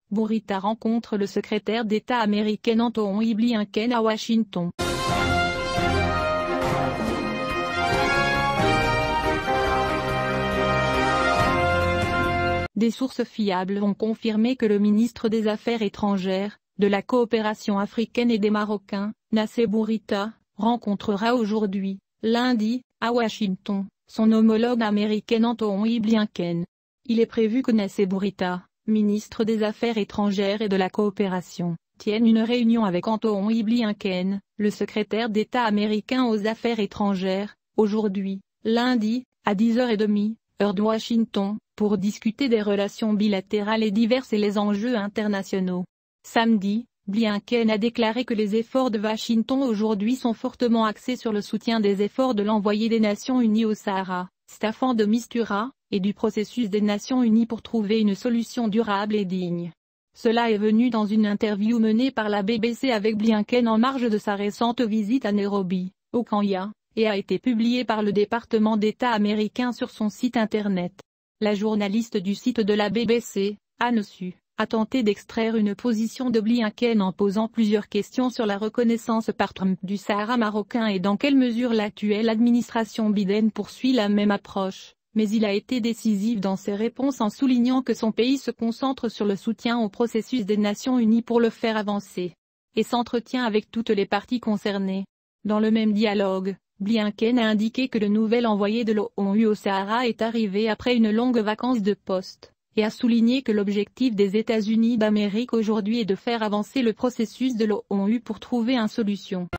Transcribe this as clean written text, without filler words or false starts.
Bourita rencontre le secrétaire d'État américain Antony Blinken à Washington. Des sources fiables ont confirmé que le ministre des Affaires étrangères, de la coopération africaine et des Marocains, Nassé Bourita, rencontrera aujourd'hui, lundi, à Washington, son homologue américain Antony Blinken. Il est prévu que Nassé Bourita, ministre des Affaires étrangères et de la coopération, tienne une réunion avec Antony Blinken, le secrétaire d'État américain aux Affaires étrangères, aujourd'hui, lundi, à 10h30, heure de Washington, pour discuter des relations bilatérales et diverses et les enjeux internationaux. Samedi, Blinken a déclaré que les efforts de Washington aujourd'hui sont fortement axés sur le soutien des efforts de l'envoyé des Nations Unies au Sahara, Staffan de Mistura, et du processus des Nations Unies pour trouver une solution durable et digne. Cela est venu dans une interview menée par la BBC avec Blinken en marge de sa récente visite à Nairobi, au Kenya, et a été publié par le département d'État américain sur son site internet. La journaliste du site de la BBC, Anne Su, a tenté d'extraire une position de Blinken en posant plusieurs questions sur la reconnaissance par Trump du Sahara marocain et dans quelle mesure l'actuelle administration Biden poursuit la même approche, mais il a été décisif dans ses réponses en soulignant que son pays se concentre sur le soutien au processus des Nations Unies pour le faire avancer, et s'entretient avec toutes les parties concernées. Dans le même dialogue, Blinken a indiqué que le nouvel envoyé de l'ONU au Sahara est arrivé après une longue vacance de poste, et a souligné que l'objectif des États-Unis d'Amérique aujourd'hui est de faire avancer le processus de l'ONU pour trouver une solution.